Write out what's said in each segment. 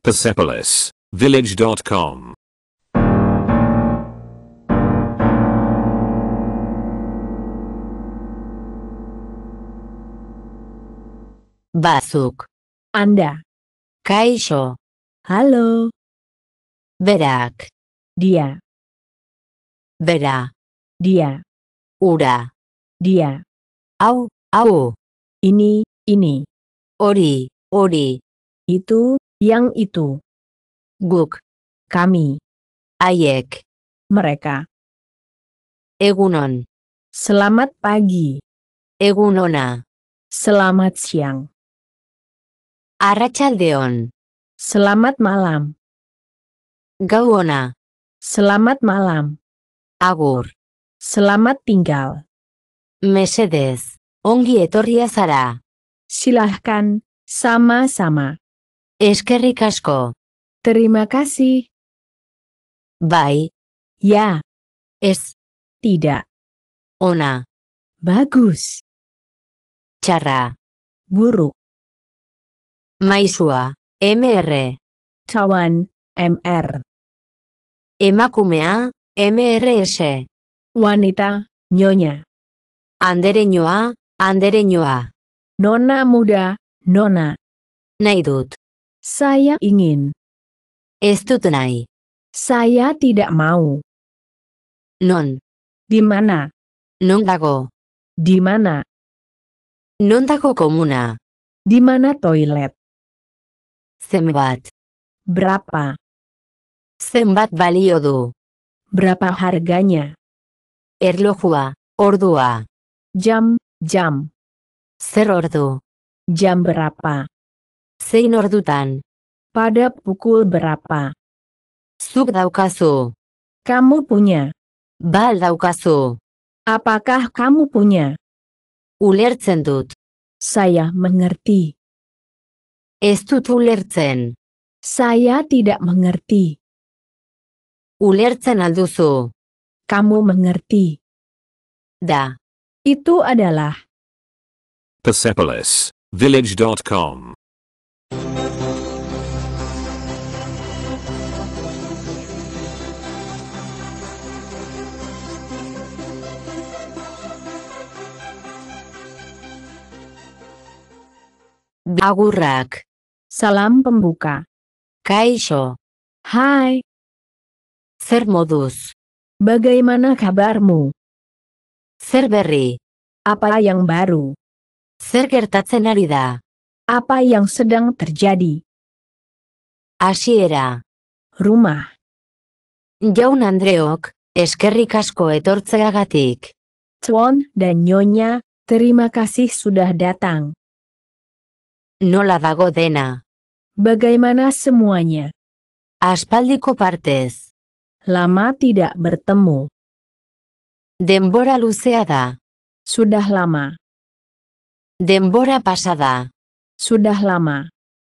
PersepolisVillage.com. Bazuk. Anda. Kaixo. Halo. Berak. Dia. Bera. Dia. Ura. Dia. Hau. Ini. Hori. Itu. Yang itu. Guk. Kami. Haiek. Mereka. Egunon. Selamat pagi. Egunona. Selamat siang. Arratsaldeon. Selamat malam. Gau ona. Selamat malam. Agur. Selamat tinggal. Mesedez. Ongi etorria zara. Silahkan. Sama-sama. Eskerrik asko. Terima kasih. Bai. Ya. Ez. Tidak. Ona. Bagus. Txarra. Buruk. Maisua. MR. Cawan. MR. Emakumea. MRS. Wanita. Nyonya. Andereñoa. Nona muda. Nona. Nahi dut. Saya ingin. Ez dut nahi. Saya tidak mau. Non. Di mana? Non dago. Di mana? Non dago komuna. Di mana toilet? Zenbat. Berapa? Zenbat balio du. Berapa harganya? Erlojua. Ordua. Jam. Zer ordu. Jam berapa? Zein ordutan. Pada pukul berapa? Zuk daukazu. Kamu punya. Bal daukazu. Apakah kamu punya? Ulertzen dut. Saya mengerti. Ez dut ulertzen. Saya tidak mengerti. Ulertzen alduzu. Kamu mengerti. Da. Itu adalah. PersepolisVillage.com. Agurrak. Salam pembuka. Kaixo. Hai. Zer moduz. Bagaimana kabarmu? Zer berri. Apa yang baru? Zer gertatzen ari da. Apa yang sedang terjadi? Hasiera. Rumah. Jaun Andreok, eskerrik asko etortzeagatik. Tuan dan Nyonya, terima kasih sudah datang. Nola dago dena. Bagaimana semuanya? Aspaldiko partez. Lama tidak bertemu. Denbora luzea da. Sudah lama. Denbora pasada. Sudah lama.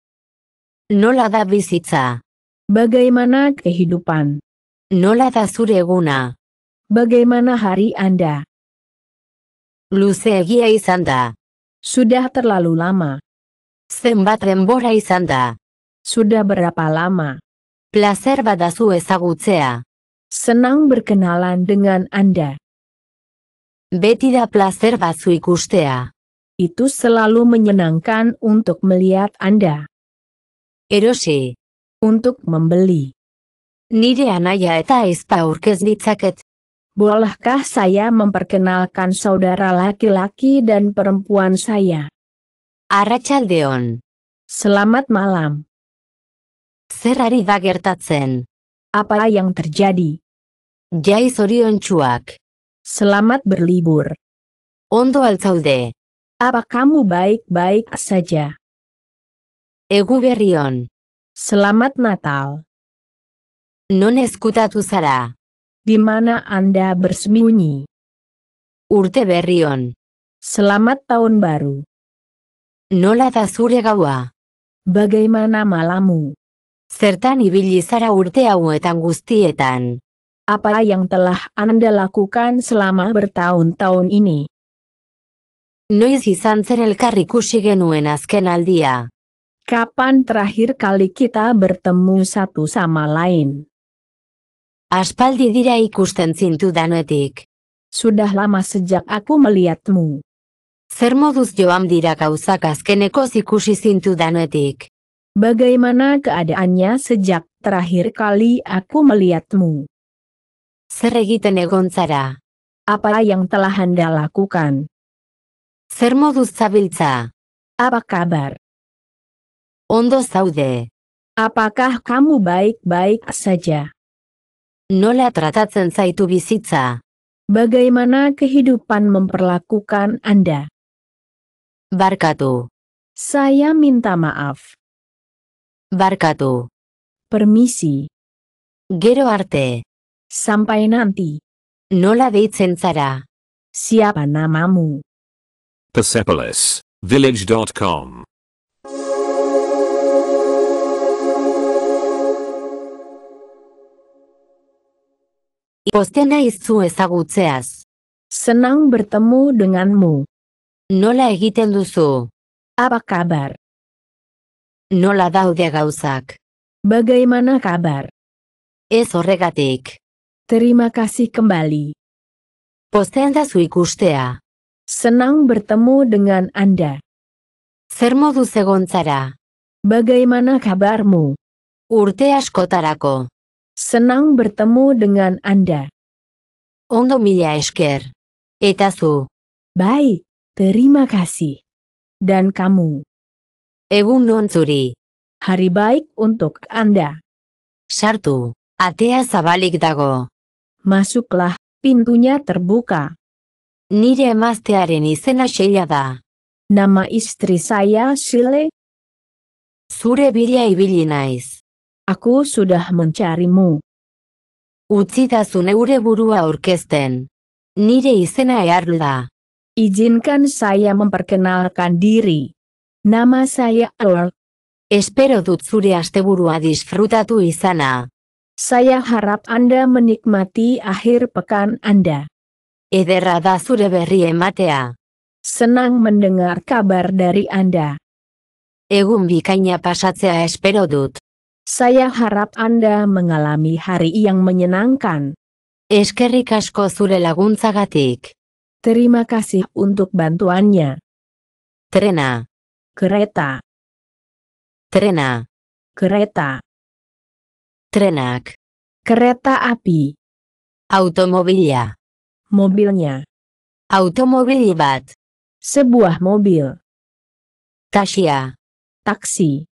Nola da bizitza. Bagaimana kehidupan? Nola da zure eguna. Bagaimana hari Anda? Luzeegia izan da. Sudah terlalu lama. Zenbat denbora izan da. Sudah berapa lama? Plazer badazu ezagutzea. Senang berkenalan dengan Anda. Beti da plazer batzu ikustea. Itu selalu menyenangkan untuk melihat Anda. Erosi. Untuk membeli. Nire anaia eta aizpa aurkez ditzaket. Bolehkah saya memperkenalkan saudara laki-laki dan perempuan saya? Arratsaldeon. Selamat malam. Zer ari da gertatzen? Apa yang terjadi? Jai zoriontsuak. Selamat berlibur. Ondo altzaude. Apa kamu baik-baik saja? Egu berrion. Selamat Natal. Non ezkutatu zara? Di mana Anda bersembunyi? Urte berrion. Selamat tahun baru. Nola da zure gaua? Bagaimana malammu? Zertan ibili zara urte hauetan guztietan? Apa yang telah Anda lakukan selama bertahun-tahun ini? Noiz izan zen elkar ikusi genuen azken aldia? Kapan terakhir kali kita bertemu satu sama lain? Aspaldi dira ikusten zintudanetik. Sudah lama sejak aku melihatmu. Zer moduz joan dira gauzak azkenekoz ikusi zintudanetik. Bagaimana keadaannya sejak terakhir kali aku melihatmu? Zer egiten egon zara? Apa yang telah Anda lakukan? Zer moduz zabiltza? Apa kabar? Ondo zaude. Apakah kamu baik-baik saja? Nola tratatzen zaitu bizitza? Bagaimana kehidupan memperlakukan Anda? Barkatu. Saya minta maaf. Barkatu. Permisi. Gero arte. Sampai nanti. Nola deitzen zara? Siapa namamu? Persepolis. Village.com. Pozten naiz zu ezagutzeaz. Senang bertemu denganmu. Nola egiten duzu? Apa kabar? Nola daude gauzak? Bagaimana kabar? Ez horregatik. Terima kasih kembali. Pozten da zu ikustea. Senang bertemu dengan Anda. Zer moduz egon zara? Bagaimana kabarmu? Urte askotarako. Senang bertemu dengan Anda. Ondo mila esker. Eta zu? Baik, terima kasih. Dan kamu? Egun non zuri. Hari baik untuk Anda. Sartu. Atea zabalik dago. Masuklah, pintunya terbuka. Nire emaztearen izena Sheila da. Nama istri saya Shile. Zure bila ibili naiz. Aku sudah mencarimu. Utzidazu neure burua aurkezten. Nire izena Earl da. Izinkan saya memperkenalkan diri. Nama saya Earl. Espero dut zure asteburua disfrutatu izana. Saya harap Anda menikmati akhir pekan Anda. Ederra da zure berri ematea. Senang mendengar kabar dari Anda. Egun bikaina pasatzea espero dut. Saya harap Anda mengalami hari yang menyenangkan. Eskerrik asko zure laguntzagatik. Terima kasih untuk bantuannya. Trena. Kereta, Trena. kereta, Trenak. kereta api, Automobila. mobilnya, Automobili bat. sebuah mobil, Taxia. taksi,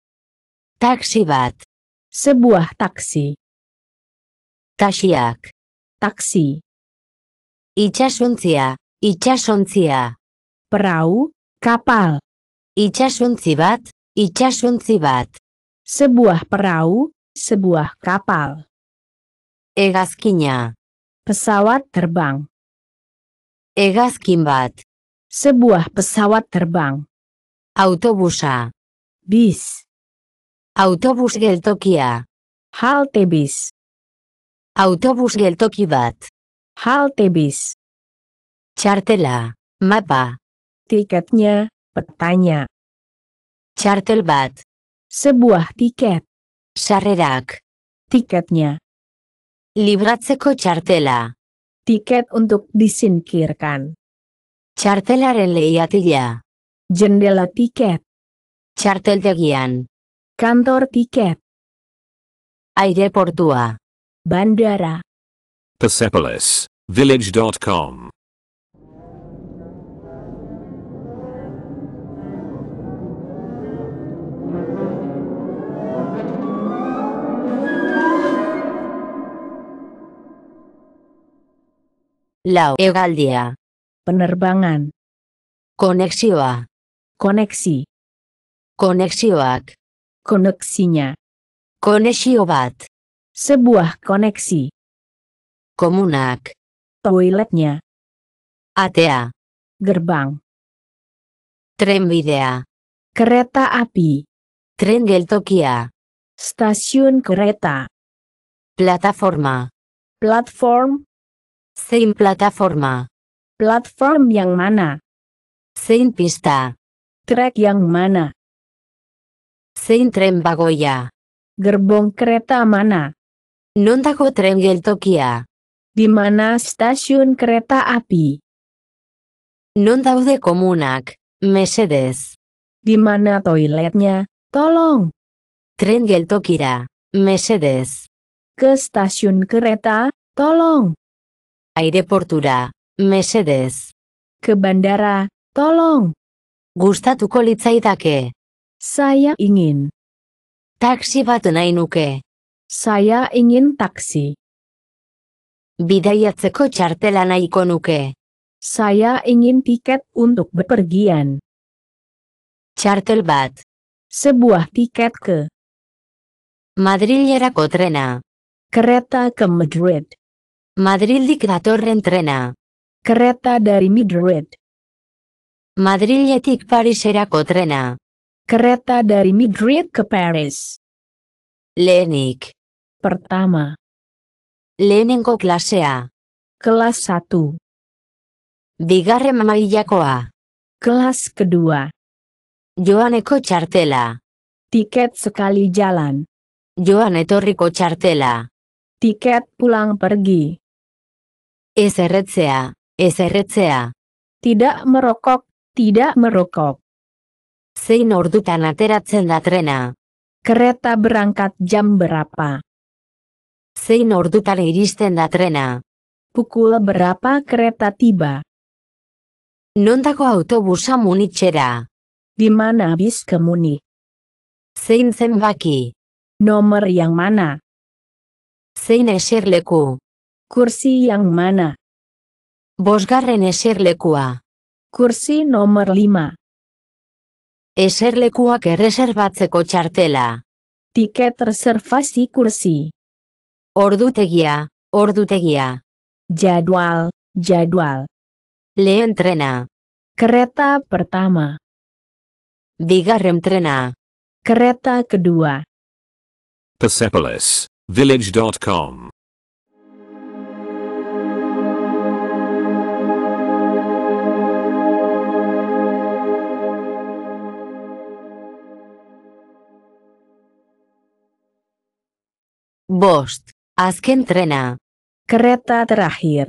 Taxi bat. sebuah taksi, Taxiak. taksi, Itsasontzia. Itsasontzia. perahu, kapal, Itsasontzi bat. Itsasontzi bat. sebuah perahu, sebuah kapal, Hegazkina. pesawat terbang, Hegazkin bat. sebuah pesawat terbang, Autobusa. bis, Autobus geltokia. halte bis, Autobus geltoki bat. halte bis, Txartela. Mapa. tiketnya, petanya, Txartel bat. sebuah tiket, Sarrerak. tiketnya, Libratzeko txartela. tiket untuk disingkirkan, Txartelaren lehiatila. jendela tiket, Txarteltegian. kantor tiket, Aireportua. bandara, Persepolis. Village.com. Lau. Hegaldia. penerbangan, Konexioa. koneksi, Konexioak. koneksinya, Konexio bat. sebuah koneksi, Komunak. toiletnya, Atea. gerbang, Trenbidea. kereta api, Tren geltokia. stasiun kereta, Plataforma. platform, Zein plataforma. platform yang mana, Zein pista. trek yang mana, Zein tren bagoia? Gerbong kereta mana? Non dago tren geltokia? Di mana stasiun kereta api? Non daude komunak, mesedez? Di mana toiletnya? Tolong. Tren geltokira, mesedez. Ke stasiun kereta, tolong. Aireportura, mesedez. Ke bandara, tolong. Gustatuko litzaidake. Saya ingin. Taxi bat nahi nuke. Saya ingin taksi. Bidaiatzeko txartela nahiko nuke. Saya ingin tiket untuk bepergian. Txartel bat. Sebuah tiket ke Madrilerako trena. kereta ke Madrid. Madrildik datorren trena. Kereta dari Madrid. Madriletik Pariserako trena. Kereta dari Madrid ke Paris. Lehenik. Pertama, Lehenengo klasea. kelas 1. Bigarren mailakoa. Kelas kedua. Joaneko txartela. Tiket sekali jalan. Joan etorriko txartela. Tiket pulang pergi. Ez erretzea, ez erretzea. Tidak merokok, tidak merokok. Zein ordutan ateratzen da trena. Kereta berangkat jam berapa? Zein ordutan iristen da trena. Pukul berapa kereta tiba? Nondako autobusa Munitxera. Di mana bis ke Munich? Zein zenbaki. Nomor yang mana? Zein eserleku. Kursi yang mana? Bosgarren eserlekua. Kursi nomor 5. Eserlekuak erreserbatzeko txartela. Tiket reservasi kursi. Ordutegia, ordutegia. Jadwal, jadwal. Lehen trena. Kereta pertama. Bigarren trena. Kereta kedua. Persepolis, village.com. Bost. Azken trena. Kereta terakhir.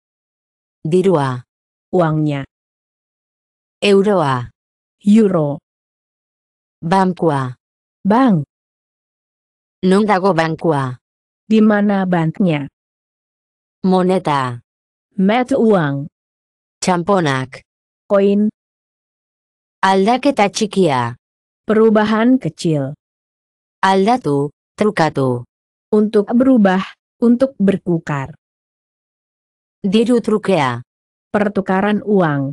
Dirua. Uangnya. Euroa. Euro. Bankua. Bank. Non dago bankua. Di mana banknya? Moneta. Mata uang. Txamponak. Koin. Aldaketa txikia. Perubahan kecil. Aldatu, trukatu. Untuk berubah, untuk bertukar. Diru trukea. Pertukaran uang.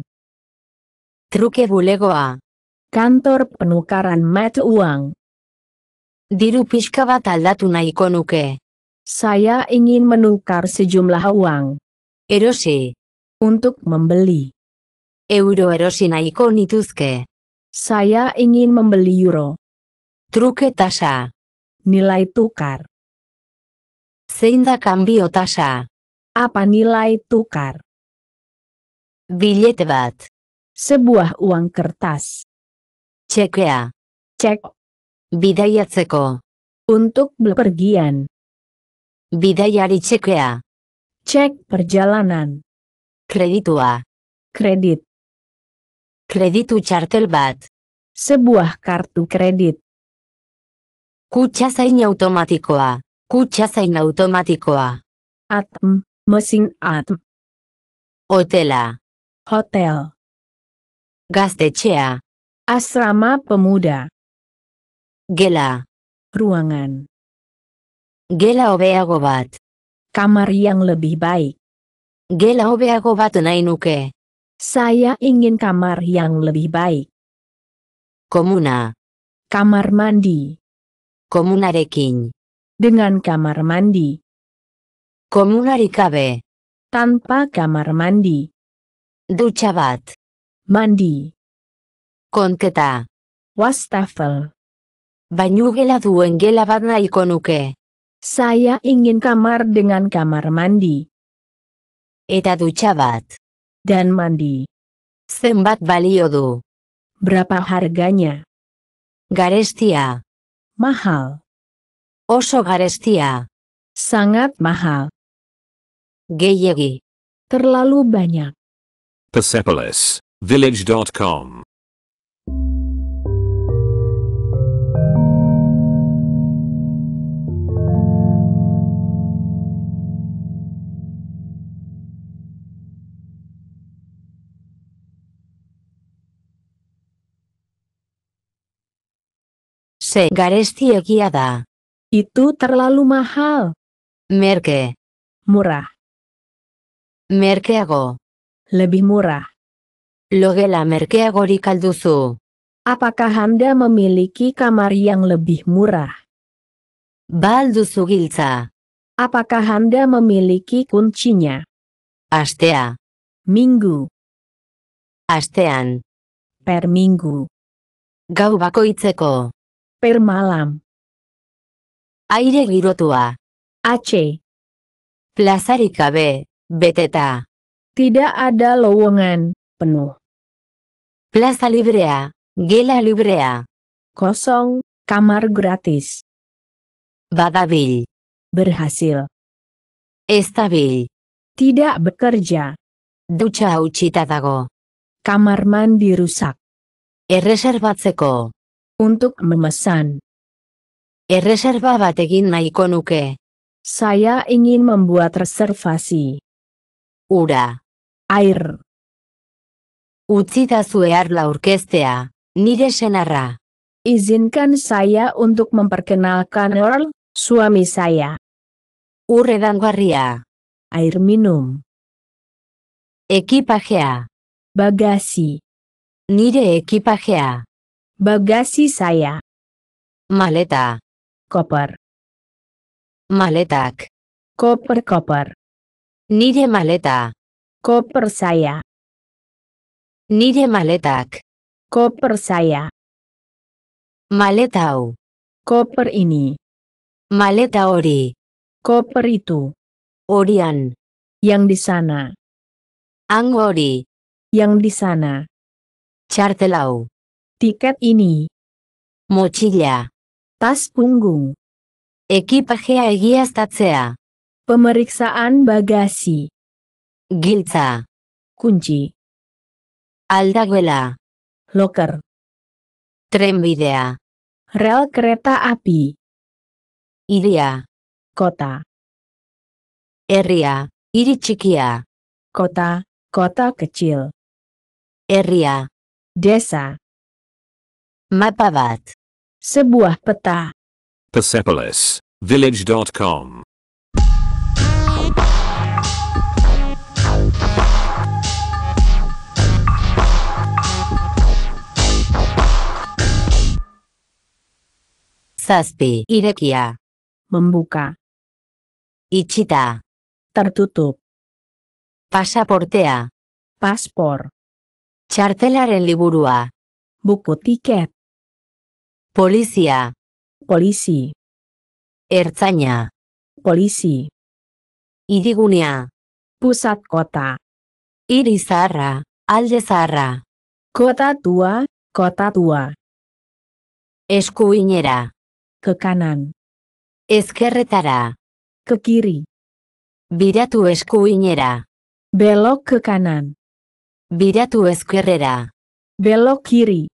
Truke bulegoa. Kantor penukaran mata uang. Diru pixka bat aldatu nahiko nuke. Saya ingin menukar sejumlah uang. Erosi. Untuk membeli. Euro erosi nahiko nituzke. Saya ingin membeli euro. Truke tasa. Nilai tukar. Zein da kanbio tasa. Apa nilai tukar? Bilete bat. Sebuah uang kertas. Txekea. Cek. Bidaiatzeko. Untuk bepergian. Bidaiari txekea. Cek perjalanan. Kreditua. Kredit. Kreditu txartel bat. Sebuah kartu kredit. Kutxa zain automatikoa. Kutxa zain automatikoa. ATM. Mesin ATM. Hotela. Hotel. Gaztetxea. Asrama pemuda. Gela. Ruangan. Gela hobeago bat. Kamar yang lebih baik. Gela hobeago bat nahi nuke. Saya ingin kamar yang lebih baik. Komuna. Kamar mandi. Komunarekin. Dengan kamar mandi. Komunari kabe. Tanpa kamar mandi. Dutxa bat. Mandi. Konketa. Wastafel. Bainu gela duen gela bat nahiko nuke. Saya ingin kamar dengan kamar mandi. Eta dutxa bat. Dan mandi. Zenbat balio du. Berapa harganya? Garestia. Mahal. Oso garestia. Sangat mahal. Gehiegi. Terlalu banyak. Persepolis. Village.com. Garestiegia da. Itu terlalu mahal. Merke. Murah. Merkeago. Lebih murah. Logela merkeagorik alduzu. Apakah Anda memiliki kamar yang lebih murah? Ba alduzu giltza. Apakah Anda memiliki kuncinya? Astea. Minggu. Astean. Per minggu. Gau bakoitzeko. Per malam. Aire girotua. AC. Plazarik gabe. Beteta. Tidak ada lowongan. Penuh. Plaza librea. Gela librea. Kosong. Kamar gratis. Badabil. Berhasil. Estabil. Tidak bekerja. Dutxa hautsita dago. Kamar mandi rusak. Erreserbatzeko. Untuk memesan. Erreserba bat egin nahiko nuke. Saya ingin membuat reservasi. Ura. Air. Utzitazu eharla aurkeztea. Nire senarra. Izinkan saya untuk memperkenalkan Earl, suami saya. Ur edangarria. Air minum. Ekipajea. Bagasi. Nire ekipajea. Bagasi saya. Maleta. Koper. Maletak. Koper-koper. Nire maleta. Koper saya. Nire maletak. Koper saya. Maleta hau. Koper ini. Maleta hori. Koper itu. Horian. Yang di sana. Hango hori. Yang di sana. Txartel hau. Tiket ini. Motxila. Tas punggung. Ekipajea egiaztatzea. Pemeriksaan bagasi. Giltza. Kunci. Aldaguela. Loker. Trenbidea. Rel kereta api. Iria. Kota. Herria. Hiri txikia. Kota. Kota kecil. Herria. Desa. Mapa bat. Sebuah peta. Persepolis. Village.com. Zazpi. Irekia. Membuka. Itxita. Tertutup. Pasaportea. Paspor. Txartelaren liburua. Buku tiket. Polizia. Polisi. Ertzaina. Polisi. Hirigunea. Pusat kota. Hiri zaharra. Alde zaharra. Kota tua. Kota tua. Eskuinera. Ke kanan. Ezkerretara. Ke kiri. Biratu eskuinera. Belok ke kanan. Biratu ezkerrera. Belok kiri.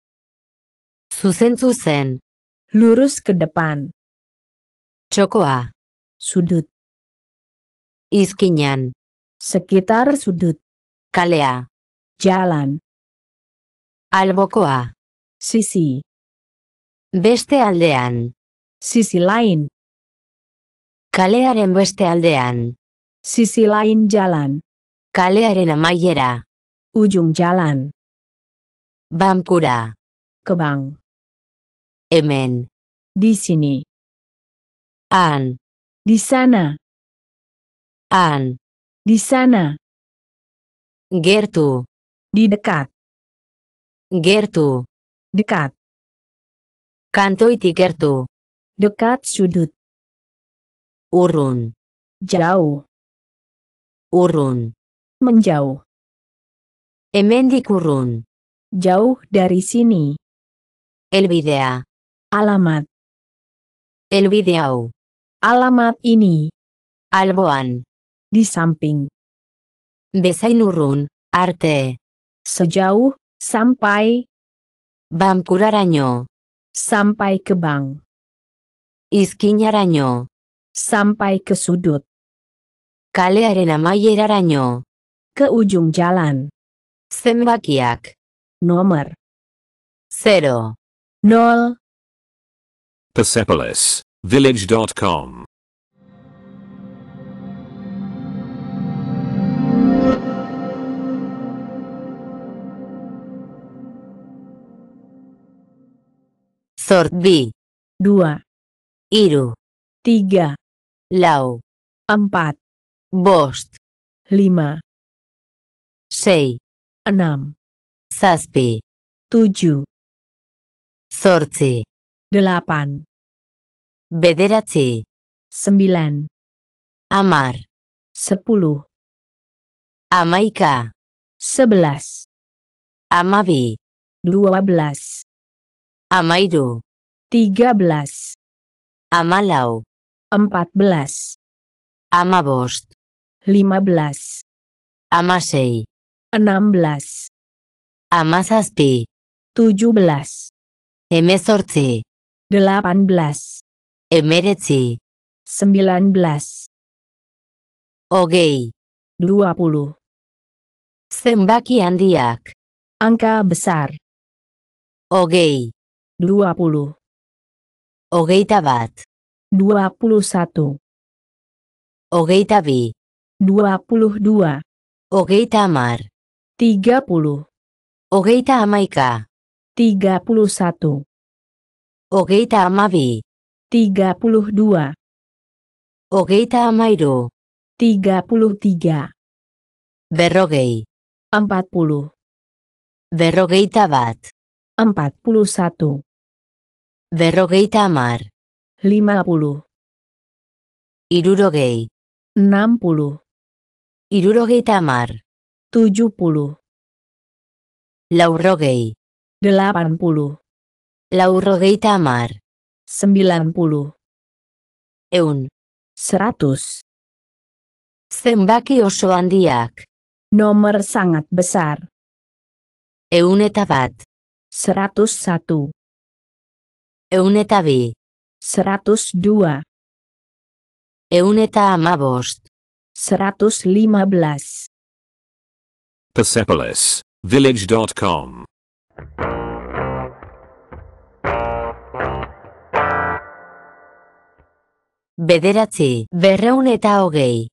Zuzen. Lurus ke depan. Txokoa. Sudut. Izkinan. Sekitar sudut. Kalea. Jalan. Albokoa. Sisi. Beste aldean. Sisi lain. Kalearen beste aldean. Sisi lain jalan. Kalearen amaiera. Ujung jalan. Bankura. Ke bank. Hemen. Di sini. Han. Di sana. Han. Di sana. Gertu. Di dekat. Gertu. Dekat. Kantoitik gertu. Dekat sudut. Urrun. Jauh. Urrun. Menjauh. Hemendik urrun. Jauh dari sini. Helbidea. Alamat. Helbide hau. Alamat ini. Alboan. Di samping. Bezain urrun, arte. Sejauh, sampai. Bamkuraraino. Sampai ke bank. Izkinaraino. Sampai ke sudut. Kalearen amaieraraino. Ke ujung jalan. Zenbakiak. Nomor. 0. 0. Persepolis, village.com. Zort bi. 2. Hiru. 3. Lau. 4. Bost. 5. 6. 6. Zazpi. 7. Zortzi. 8. Bederatzi. 9. Amar. 10. Amaika. 11. Amabi. 12. Amairu. 13. Amalau. 14. Amabost. 15. Amasei. 16. Amazazpi. 17. Hemezortzi. 18. Emeretzi. 19. Hogei. 20. Zenbaki handiak. Angka besar. Hogei. 20. Hogeita bat. 21. Hogeita bi. 22. Hogeita amar. 30. Hogeita amaika. 31. Hogeita amabi. 32. Hogeita amairu. 33. Berrogei. 40. Berrogeita bat. 41. Berrogeita amar. 50. Hirurogei. 60. Hirurogeita amar. 70. Laurogei. 80. Laurrogeita amar. 90. Eun. 100. Zenbaki oso handiak. Nomor sangat besar. Eun eta bat. 101. Eun eta bi. 102. Eun eta amabost. 115. Persepolis, village.com. Bederatzi. Berreun eta hogei.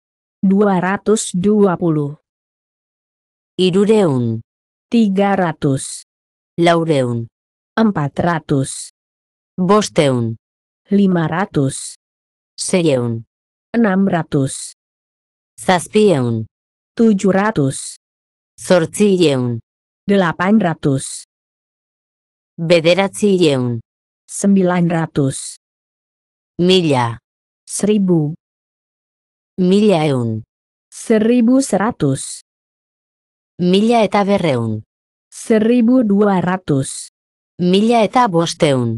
220. Hirureun. 300. Laureun. 400. Bosteun. 500. Seieun. 600. Zazpieun. 700. Zortzieun. 800. Bederatzieun. 900. Mila. 1000. Milaeun. 1100. Mila eta berreun. 1200. Mila eta bosteun.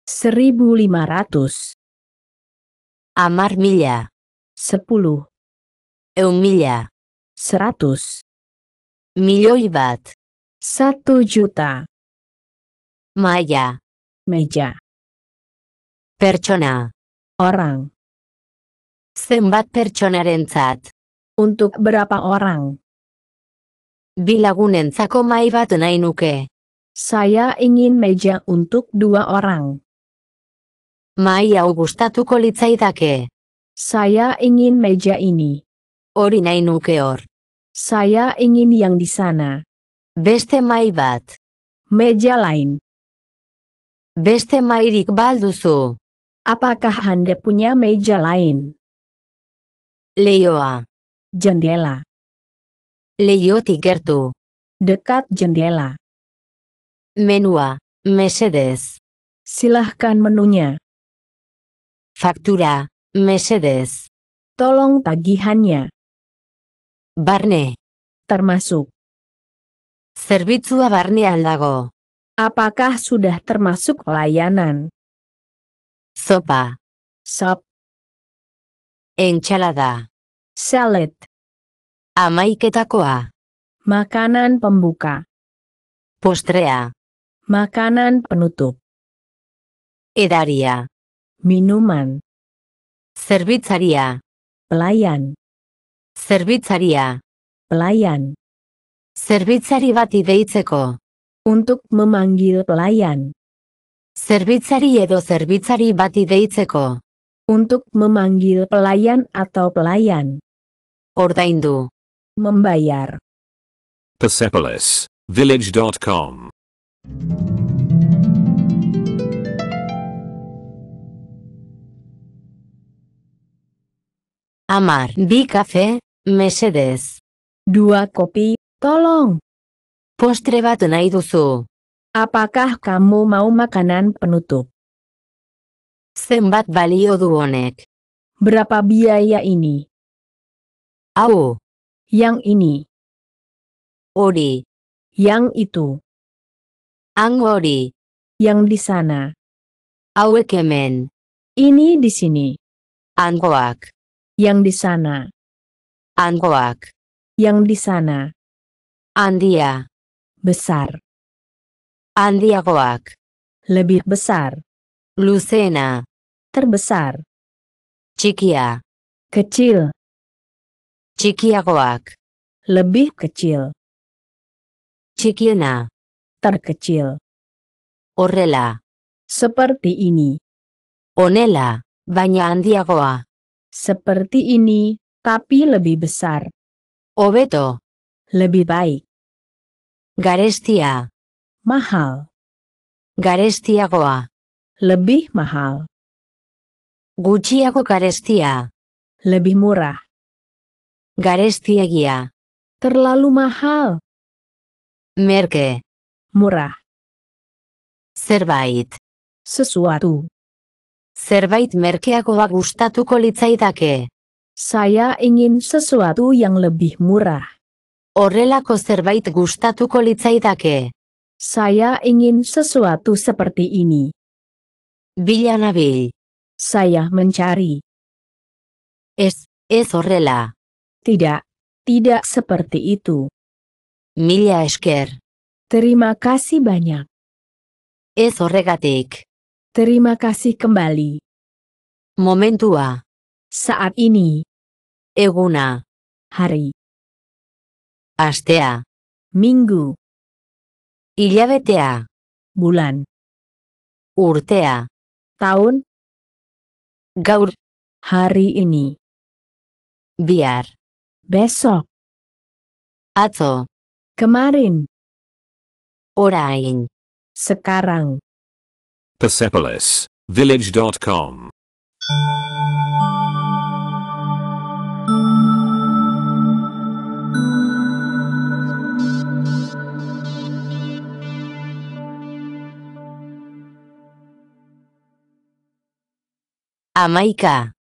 1500. Amar mila. 10. Eun mila. 100. Milioi bat. 1 juta. Maia. Meja. Pertsona. Orang. Zenbat pertsonarentzat. Untuk berapa orang? Bi lagunentzako mahai bat nahi nuke. Saya ingin meja untuk 2 orang. Mahai hau gustatuko litzaidake. Saya ingin meja ini. Hori nahi nuke hor. Saya ingin yang di sana. Beste mahai bat. Meja lain. Beste mahairik balduzu. Apakah Anda punya meja lain? Leioa. Jendela. Leiotik gertu. Dekat jendela. Menua. Mesedez. Silahkan menunya. Faktura. Mesedez. Tolong tagihannya. Barne. Termasuk. Zerbitzua barne aldago. Apakah sudah termasuk layanan? sopa, Sup. ensalada, Salad. hamaiketakoa, Makanan pembuka. postrea, Makanan penutup. edaria, Minuman. zerbitzaria, Pelayan. zerbitzaria, Pelayan. zerbitzari bati deitzeko, Untuk memanggil pelayan. zerbitzari edo zerbitzari bati deitzeko, Untuk memanggil pelayan atau pelayan. ordaindu, Membayar. Persepolis. Village.com. amar, bi kafe, mesedez, 2 kopi, tolong. postre bat nahi duzu, Apakah kamu mau makanan penutup? zenbat balio du honek, Berapa biaya ini? hau, Yang ini. hori, Yang itu. hang hori, Yang di sana. hauek hemen, Ini di sini. hangoak, Yang di sana. hangoak, Yang di sana. handia, Besar. handiagoak, Lebih besar. luzeena, Terbesar. txikia, Kecil. txikiagoak, Lebih kecil. txikiena, Terkecil. horrela, Seperti ini. honela, baina handiagoa, Seperti ini, tapi lebih besar. hobeto, Lebih baik. garestia, Mahal. garestiagoa, Lebih mahal. gutxiago garestia, Lebih murah. garestiegia, Terlalu mahal. merke, Murah. zerbait, Sesuatu. zerbait merkeagoa gustatuko litzaidake, Saya ingin sesuatu yang lebih murah. horrelako zerbait gustatuko litzaidake, Saya ingin sesuatu seperti ini. bila nabil, Saya mencari. ez horrela, Tidak. Tidak seperti itu. mila esker, Terima kasih banyak. ez horregatik, Terima kasih kembali. momentua, Saat ini. eguna, Hari. astea, Minggu. hilabetea, Bulan. urtea, Tahun. gaur, Hari ini. bihar, Besok. atzo, Kemarin. orain, Sekarang. Persepolis. Village.com. hamaika,